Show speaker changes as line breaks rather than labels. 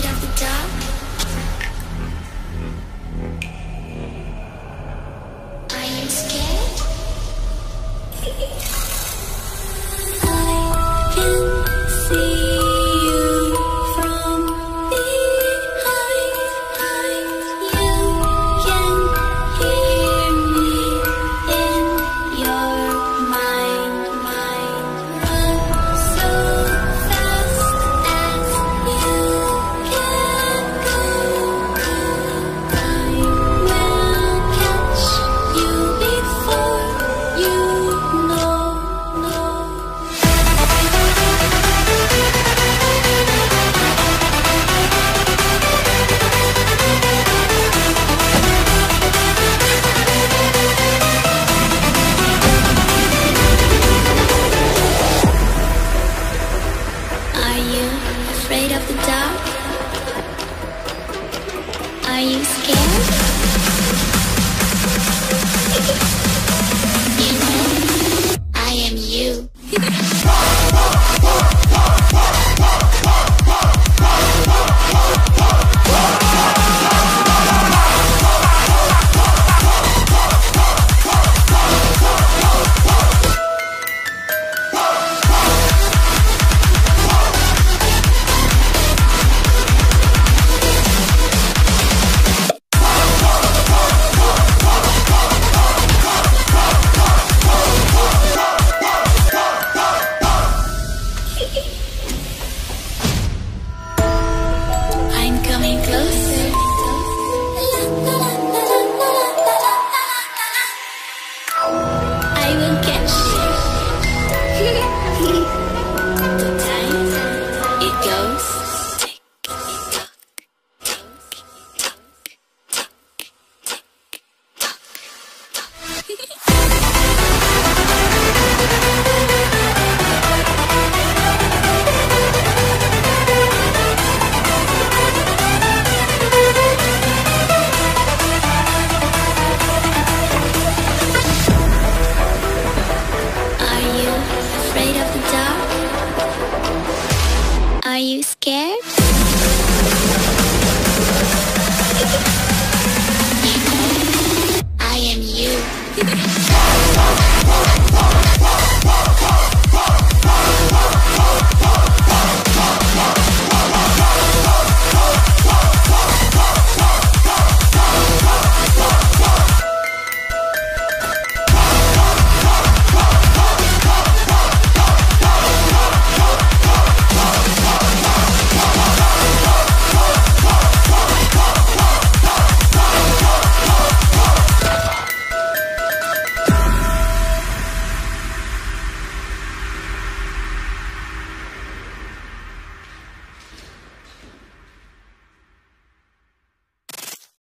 afraid of the dark? Are you scared? I can see you from behind. You can hear me in your mind. Run so fast as you can go. I will catch you before you know. Are you afraid of the dark? Are you scared? You know, I am you. I'm coming closer. I will catch you. The time it goes. Are you afraid of the dark? Are you scared? You know, I am you.